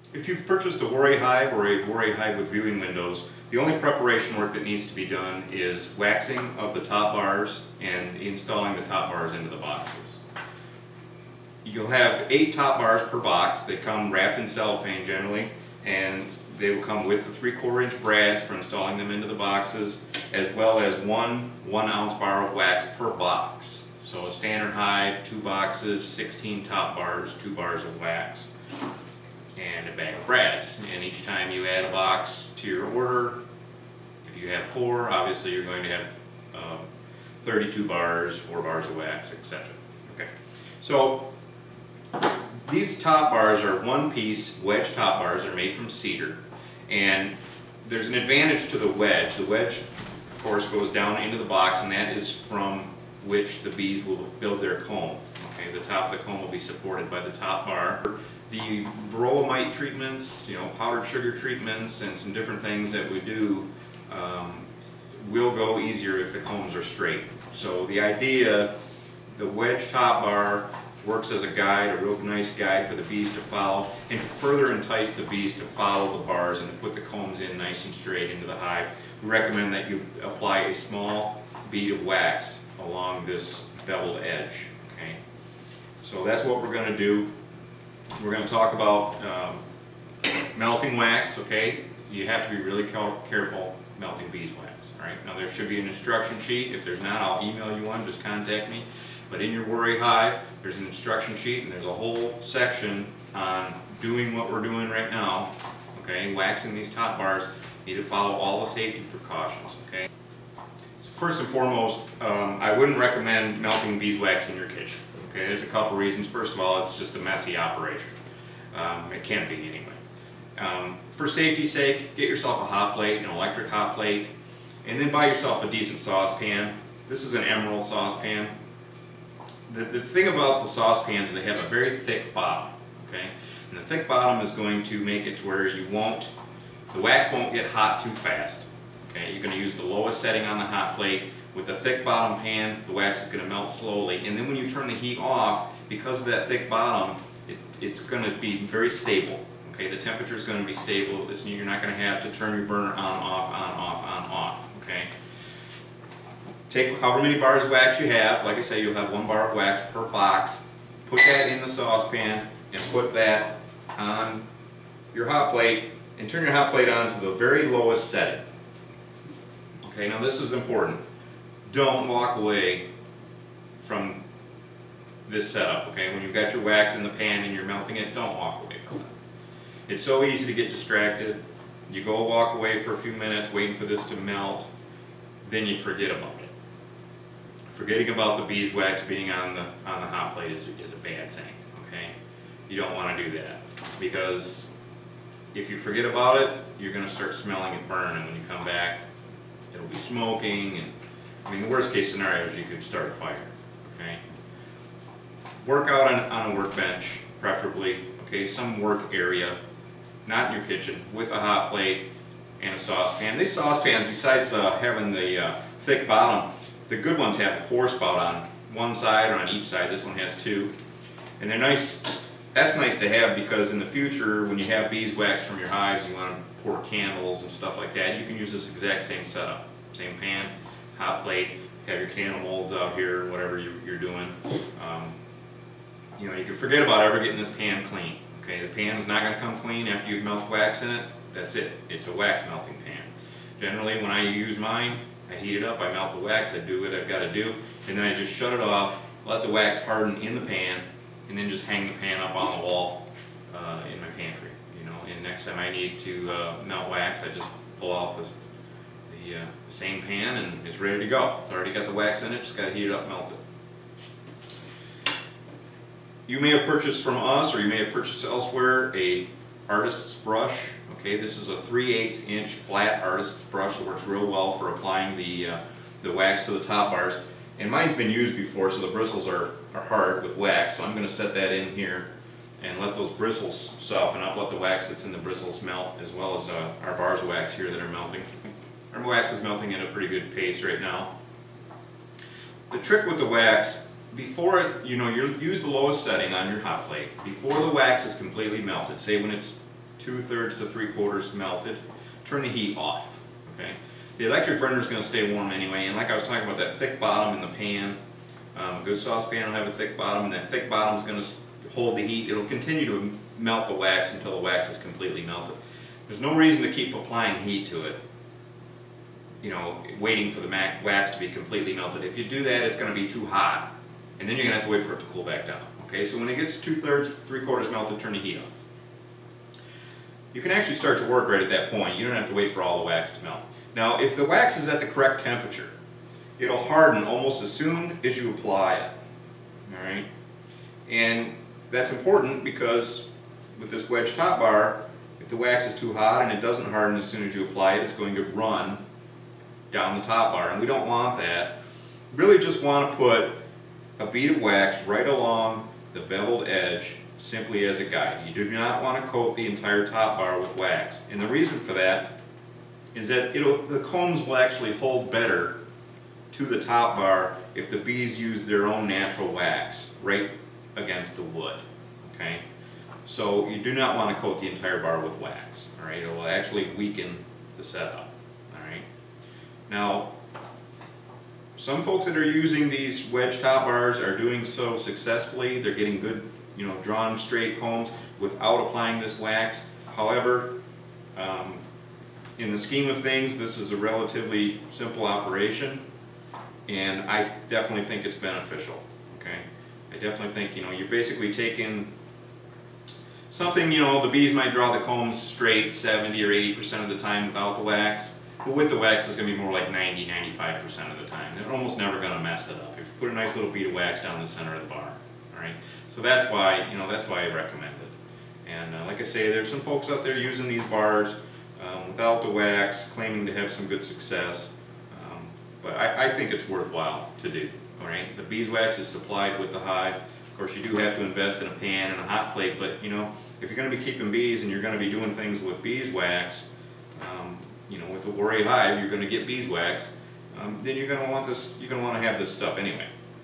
If you've purchased a Worry Hive or a Worry Hive with viewing windows, the only preparation work that needs to be done is waxing of the top bars and installing the top bars into the boxes. You'll have 8 top bars per box. They come wrapped in cellophane generally, and they will come with the 3/4 inch brads for installing them into the boxes, as well as one 1-ounce bar of wax per box. So a standard hive, 2 boxes, 16 top bars, 2 bars of wax, and a bag of brads. And each time you add a box to your order, if you have 4, obviously you're going to have 32 bars, 4 bars of wax, etc. Okay. So these top bars are one-piece wedge top bars. They're made from cedar, and there's an advantage to the wedge. The wedge, of course, goes down into the box, and that is from which the bees will build their comb. Okay, the top of the comb will be supported by the top bar. The varroa mite treatments, powdered sugar treatments, and some different things that we do will go easier if the combs are straight. So the idea, the wedge top bar works as a guide, a real nice guide for the bees to follow, and to further entice the bees to follow the bars and to put the combs in nice and straight into the hive. We recommend that you apply a small bead of wax along this beveled edge. Okay, so that's what we're going to do. We're going to talk about melting wax. Okay, you have to be really careful melting beeswax. All right, now there should be an instruction sheet. If there's not, I'll email you one. Just contact me. But in your Worry Hive, there's an instruction sheet, and there's a whole section on doing what we're doing right now. Okay, waxing these top bars. You need to follow all the safety precautions. Okay. So first and foremost, I wouldn't recommend melting beeswax in your kitchen. Okay, there's a couple reasons. First of all, it's just a messy operation. It can be anyway. For safety's sake, get yourself a hot plate, an electric hot plate, and then buy yourself a decent saucepan. This is an Emerald saucepan. The thing about the saucepans is they have a very thick bottom, okay? And the thick bottom is going to make it to where the wax won't get hot too fast, okay? You're going to use the lowest setting on the hot plate. With the thick bottom pan, the wax is going to melt slowly, and then when you turn the heat off, because of that thick bottom, it's going to be very stable, okay? The temperature is going to be stable. You're not going to have to turn your burner on, off, okay? Take however many bars of wax you have. Like I say, you'll have 1 bar of wax per box. Put that in the saucepan and put that on your hot plate, and turn your hot plate on to the very lowest setting. Okay, now this is important. Don't walk away from this setup, okay? When you've got your wax in the pan and you're melting it, don't walk away from it. It's so easy to get distracted. You go walk away for a few minutes waiting for this to melt, then you forget about it. Forgetting about the beeswax being on the hot plate is a bad thing, okay? You don't want to do that, because if you forget about it, you're going to start smelling it burn, and when you come back, it'll be smoking, and I mean, the worst case scenario is you could start a fire, okay? Work out on a workbench, preferably, okay? Some work area, not in your kitchen, with a hot plate and a saucepan. These saucepans, besides having the thick bottom, the good ones have a pour spout on one side or on each side. This one has 2. And they're nice. That's nice to have, because in the future, when you have beeswax from your hives, you want to pour candles and stuff like that, you can use this exact same setup. Same pan, hot plate, have your candle molds out here, whatever you're doing. You can forget about ever getting this pan clean. Okay, the pan is not going to come clean after you've melted wax in it. That's it. It's a wax melting pan. Generally, when I use mine, I heat it up, I melt the wax, I do what I've got to do, and then I just shut it off, let the wax harden in the pan, and then just hang the pan up on the wall in my pantry. And next time I need to melt wax, I just pull out the same pan, and it's ready to go. It's already got the wax in it, just got to heat it up, melt it. You may have purchased from us, or you may have purchased elsewhere, a artist's brush. Okay, this is a 3/8 inch flat artist's brush that works real well for applying the wax to the top bars. And mine's been used before, so the bristles are hard with wax. So I'm going to set that in here and let those bristles soften up, let the wax that's in the bristles melt, as well as our bars of wax here that are melting. Our wax is melting at a pretty good pace right now. The trick with the wax, before you use the lowest setting on your hot plate, before the wax is completely melted, say when it's 2/3 to 3/4 melted, turn the heat off. Okay. The electric burner is going to stay warm anyway, and like I was talking about, that thick bottom in the pan, a good saucepan will have a thick bottom, and that thick bottom is going to hold the heat. It'll continue to melt the wax until the wax is completely melted. There's no reason to keep applying heat to it, you know, waiting for the wax to be completely melted. If you do that, it's going to be too hot, and then you're going to have to wait for it to cool back down. Okay, so when it gets 2/3, 3/4 melted, turn the heat off. You can actually start to work right at that point. You don't have to wait for all the wax to melt. Now, if the wax is at the correct temperature, it'll harden almost as soon as you apply it. All right, and that's important because with this wedge top bar, if the wax is too hot and it doesn't harden as soon as you apply it, it's going to run down the top bar, and we don't want that. Really just want to put a bead of wax right along the beveled edge simply as a guide. You do not want to coat the entire top bar with wax, and the reason for that is that the combs will actually hold better to the top bar if the bees use their own natural wax right against the wood. Okay, so you do not want to coat the entire bar with wax. All right, it will actually weaken the setup. All right, now some folks that are using these wedge top bars are doing so successfully. They're getting good, you know, drawn straight combs without applying this wax. However, in the scheme of things, this is a relatively simple operation, and I definitely think it's beneficial. Okay, I definitely think, you know, you're basically taking something, you know, the bees might draw the combs straight 70 or 80% of the time without the wax, but with the wax it's going to be more like 90-95% of the time. They're almost never going to mess it up if you put a nice little bead of wax down the center of the bar. All right, so that's why, you know, that's why I recommend it. And like I say, there's some folks out there using these bars without the wax, claiming to have some good success, but I think it's worthwhile to do. All right, the beeswax is supplied with the hive. Of course, you do have to invest in a pan and a hot plate, but you know, if you're going to be keeping bees and you're going to be doing things with beeswax, you know, with a Worre hive, you're going to get beeswax. Then you're going to want this. You're going to want to have this stuff anyway.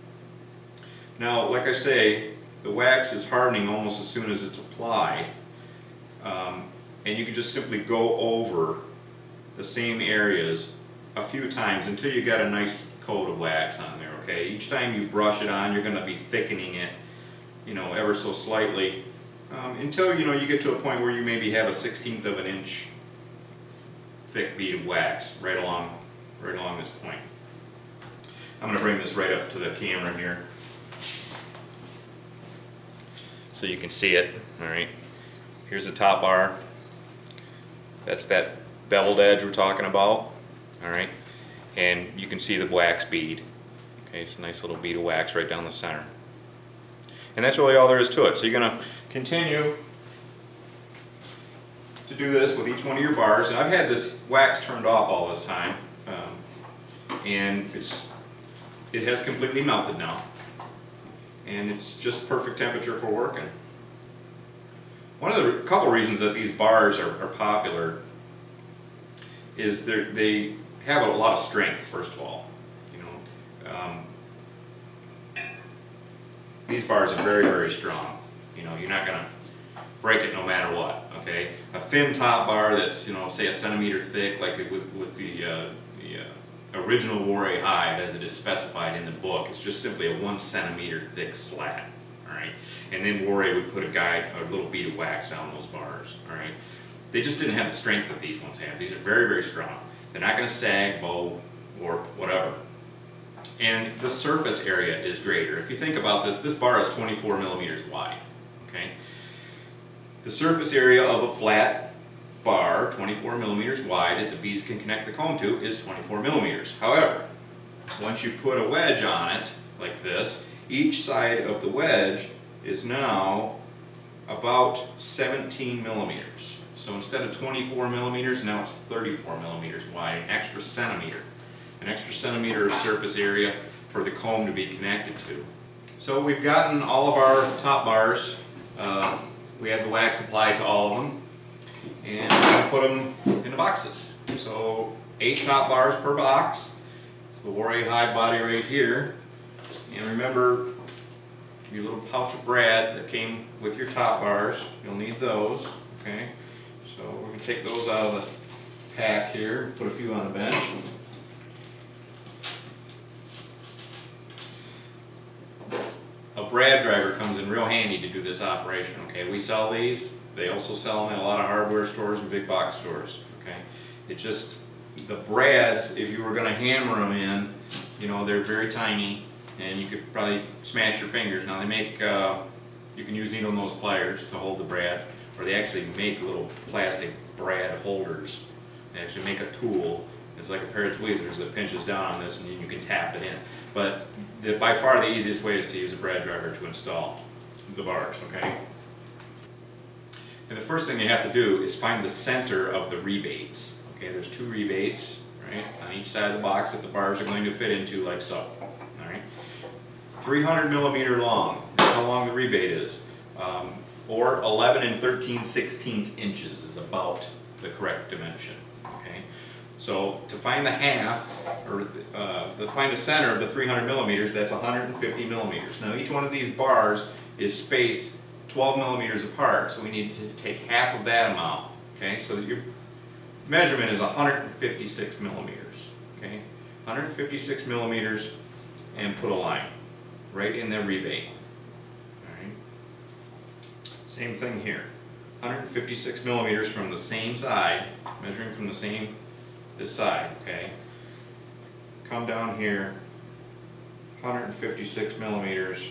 Now, like I say, the wax is hardening almost as soon as it's applied. And you can just simply go over the same areas a few times until you get a nice coat of wax on there. Okay, each time you brush it on, you're going to be thickening it, you know, ever so slightly, until, you know, you get to a point where you maybe have a 1/16 of an inch thick bead of wax right along this point. I'm going to bring this right up to the camera here so you can see it. All right, here's the top bar. That's that beveled edge we're talking about. All right, and you can see the wax bead. Okay, it's a nice little bead of wax right down the center. And that's really all there is to it. So you're going to continue to do this with each one of your bars. And I've had this wax turned off all this time, and it has completely melted now. And it's just perfect temperature for working. One of the couple reasons that these bars are popular is they have a lot of strength. First of all, you know, these bars are very, very strong. You know, you're not going to break it no matter what. Okay, a thin top bar that's, you know, say 1 centimeter thick, like with the original Worre hive as it is specified in the book, it's just simply a 1 centimeter thick slat. Alright, and then Worre would put a little bead of wax down those bars. Alright, they just didn't have the strength that these ones have. These are very, very strong. They're not going to sag, bow, warp, whatever. And the surface area is greater. If you think about this, this bar is 24 millimeters wide. Okay, the surface area of a flat bar, 24 millimeters wide, that the bees can connect the comb to, is 24 millimeters. However, once you put a wedge on it like this, each side of the wedge is now about 17 millimeters. So instead of 24 millimeters, now it's 34 millimeters wide, an extra centimeter. An extra centimeter of surface area for the comb to be connected to. So we've gotten all of our top bars. We have the wax applied to all of them, and we're going to put them in the boxes. So 8 top bars per box. It's the Worre hive body right here. And remember your little pouch of brads that came with your top bars. You'll need those. Okay. So we're going to take those out of the pack here, put a few on the bench. A brad driver comes in real handy to do this operation, okay? We sell these. They also sell them at a lot of hardware stores and big box stores, okay? It's just, the brads, if you were going to hammer them in, you know, they're very tiny and you could probably smash your fingers. Now they make, you can use needle nose pliers to hold the brads, or they actually make little plastic brad holders. They actually make a tool. It's like a pair of tweezers that pinches down on this and you can tap it in. But by far the easiest way is to use a brad driver to install the bars, okay? And the first thing you have to do is find the center of the rebates. Okay, there's 2 rebates, right, on each side of the box that the bars are going to fit into, like so. All right, 300 millimeter long. That's how long the rebate is. Or 11 13/16 inches is about the correct dimension. Okay, so to find the half, or to find the center of the 300 millimeters, that's 150 millimeters. Now each one of these bars is spaced 12 millimeters apart, so we need to take half of that amount. Okay, so your measurement is 156 millimeters. Okay, 156 millimeters, and put a line right in the rebate. All right. Same thing here. 156 millimeters from the same side, measuring from this side. Okay. Come down here. 156 millimeters.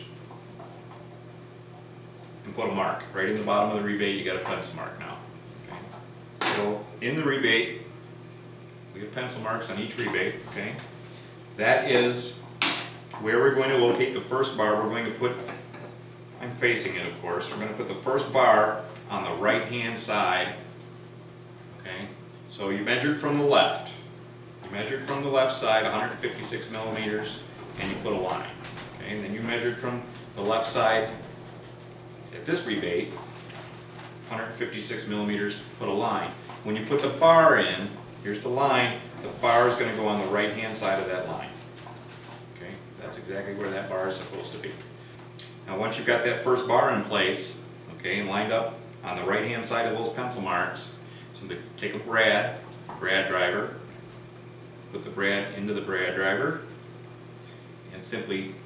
And put a mark right in the bottom of the rebate. You got a pencil mark now. Okay. So in the rebate, we have pencil marks on each rebate. Okay. That is where we're going to locate the first bar. We're going to put, I'm facing it of course, we're going to put the first bar on the right hand side. Okay. So you measured from the left. You measured from the left side 156 millimeters and you put a line. Okay. And then you measured from the left side at this rebate, 156 millimeters, put a line. When you put the bar in, here's the line, the bar is going to go on the right hand side of that line. Okay, that's exactly where that bar is supposed to be. Now once you've got that first bar in place, okay, and lined up on the right hand side of those pencil marks, simply take a brad driver, put the brad into the brad driver, and simply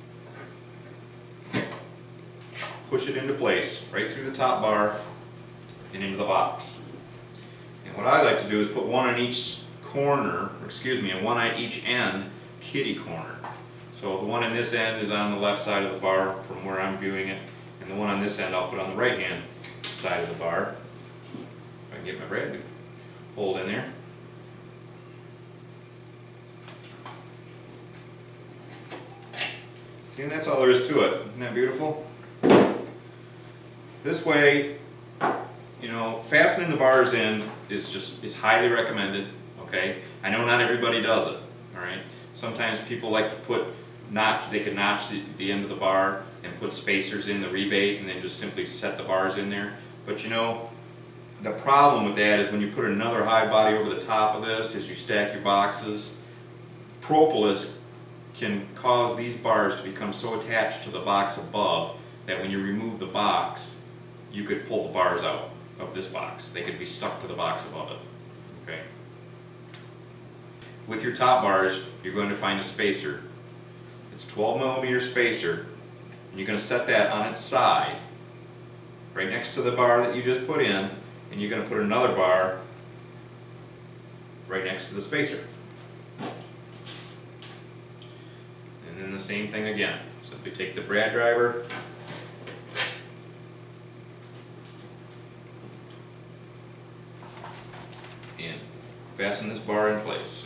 push it into place, right through the top bar and into the box. And what I like to do is put one on each corner, or excuse me, and one on each end, kitty corner. So the one on this end is on the left side of the bar from where I'm viewing it, and the one on this end I'll put on the right hand side of the bar. If I can get my brad to hold in there. See, and that's all there is to it. Isn't that beautiful? This way, you know, fastening the bars in is highly recommended. Okay, I know not everybody does it. All right, sometimes people like to put they can notch the end of the bar and put spacers in the rebate and then just simply set the bars in there. But you know, the problem with that is when you put another high body over the top of this as you stack your boxes, propolis can cause these bars to become so attached to the box above that when you remove the box, you could pull the bars out of this box. They could be stuck to the box above it. Okay. With your top bars, you're going to find a spacer. It's 12 millimeter spacer, and you're going to set that on its side, right next to the bar that you just put in, and you're going to put another bar right next to the spacer. And then the same thing again. Simply take the brad driver, and fasten this bar in place.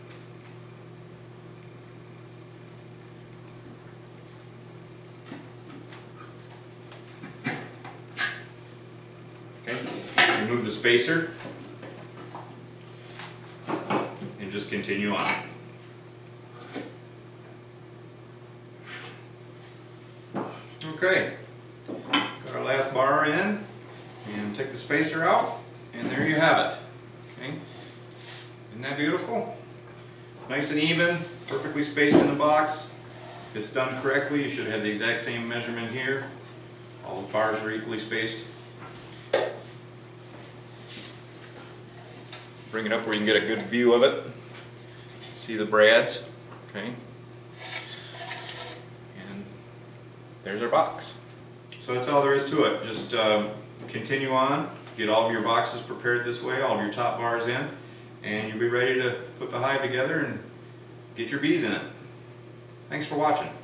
Okay, remove the spacer and just continue on. Okay, got our last bar in, and take the spacer out, and there you have it. Okay, isn't that beautiful? Nice and even, perfectly spaced in the box. If it's done correctly, you should have the exact same measurement here. All the bars are equally spaced. bring it up where you can get a good view of it. See the brads, okay? And there's our box. So that's all there is to it. Just continue on, get all of your boxes prepared this way, all of your top bars in, and you'll be ready to put the hive together and get your bees in it. Thanks for watching.